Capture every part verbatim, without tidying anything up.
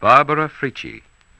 Barbara Fritchie.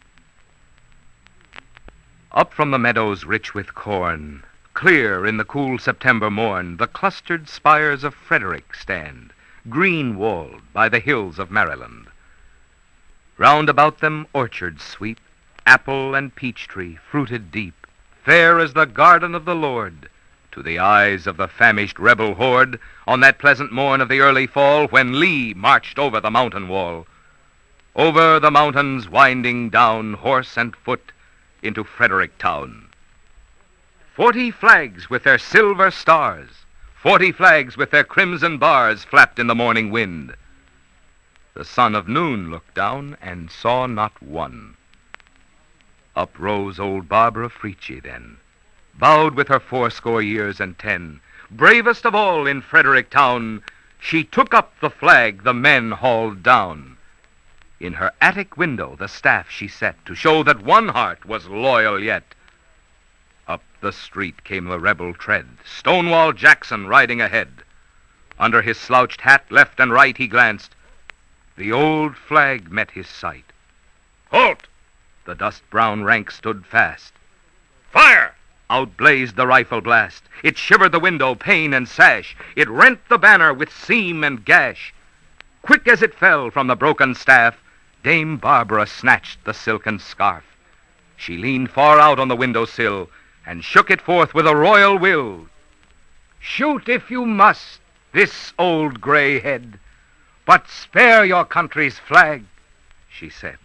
Up from the meadows rich with corn, clear in the cool September morn, the clustered spires of Frederick stand, green-walled by the hills of Maryland. Round about them orchards sweep, apple and peach tree fruited deep, fair as the garden of the Lord, to the eyes of the famished rebel horde, on that pleasant morn of the early fall, when Lee marched over the mountain wall. Over the mountains winding down, horse and foot, into Frederick town. Forty flags with their silver stars, forty flags with their crimson bars, flapped in the morning wind. The son of noon looked down and saw not one. Up rose old Barbara Fritchie then, bowed with her fourscore years and ten. Bravest of all in Frederick town, she took up the flag the men hauled down. In her attic window the staff she set, to show that one heart was loyal yet. Up the street came the rebel tread, Stonewall Jackson riding ahead. Under his slouched hat, left and right he glanced. The old flag met his sight. "Halt!" The dust-brown rank stood fast. "Fire!" Out blazed the rifle blast. It shivered the window, pane and sash. It rent the banner with seam and gash. Quick as it fell from the broken staff, Dame Barbara snatched the silken scarf. She leaned far out on the window-sill and shook it forth with a royal will. "Shoot if you must, this old gray head, but spare your country's flag," she said.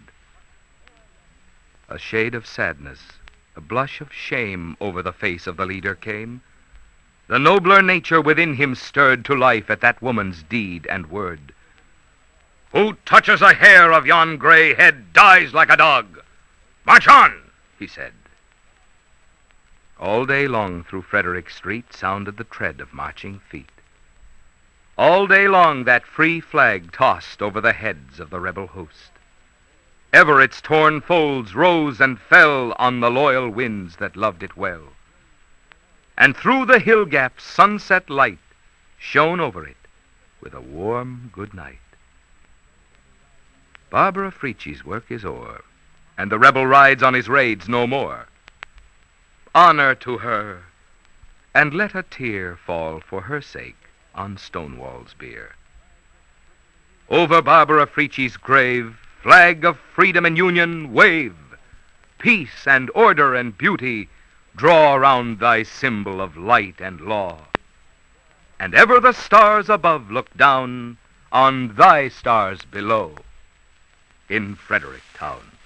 A shade of sadness, a blush of shame over the face of the leader came. The nobler nature within him stirred to life at that woman's deed and word. "Who touches a hair of yon gray head dies like a dog. March on," he said. All day long through Frederick Street sounded the tread of marching feet. All day long that free flag tossed over the heads of the rebel host. Ever its torn folds rose and fell on the loyal winds that loved it well. And through the hill gaps sunset light shone over it with a warm good night. Barbara Fritchie's work is o'er, and the rebel rides on his raids no more. Honor to her, and let a tear fall for her sake on Stonewall's bier. Over Barbara Fritchie's grave, flag of freedom and union, wave. Peace and order and beauty draw around thy symbol of light and law. And ever the stars above look down on thy stars below in Frederick town.